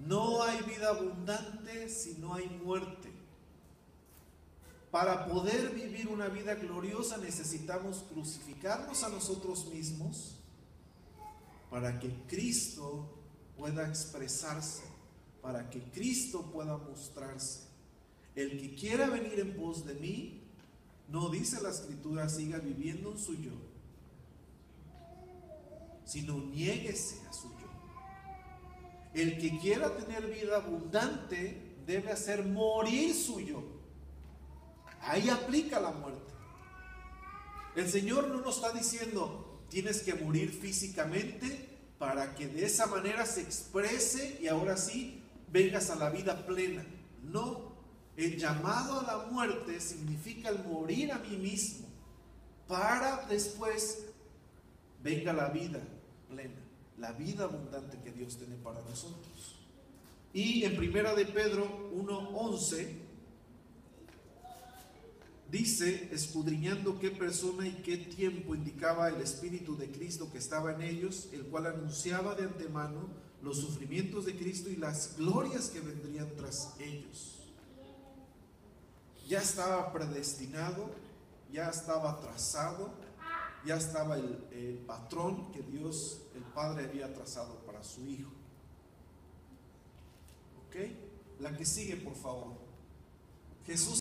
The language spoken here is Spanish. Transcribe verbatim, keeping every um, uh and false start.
No hay vida abundante si no hay muerte. Para poder vivir una vida gloriosa necesitamos crucificarnos a nosotros mismos para que Cristo pueda expresarse, para que Cristo pueda mostrarse. El que quiera venir en pos de mí, no dice la Escritura, siga viviendo en su yo, sino niéguese a su yo. El que quiera tener vida abundante debe hacer morir su yo. Ahí aplica la muerte. El Señor no nos está diciendo tienes que morir físicamente para que de esa manera se exprese y ahora sí vengas a la vida plena. No, el llamado a la muerte significa el morir a mí mismo para después venga la vida plena, la vida abundante que Dios tiene para nosotros. Y en primera de Pedro uno once dice, escudriñando qué persona y qué tiempo indicaba el Espíritu de Cristo que estaba en ellos, el cual anunciaba de antemano los sufrimientos de Cristo y las glorias que vendrían tras ellos. Ya estaba predestinado, ya estaba trazado, ya estaba el, el patrón que Dios, el Padre, había trazado para su Hijo. ¿Ok? La que sigue, por favor. Jesús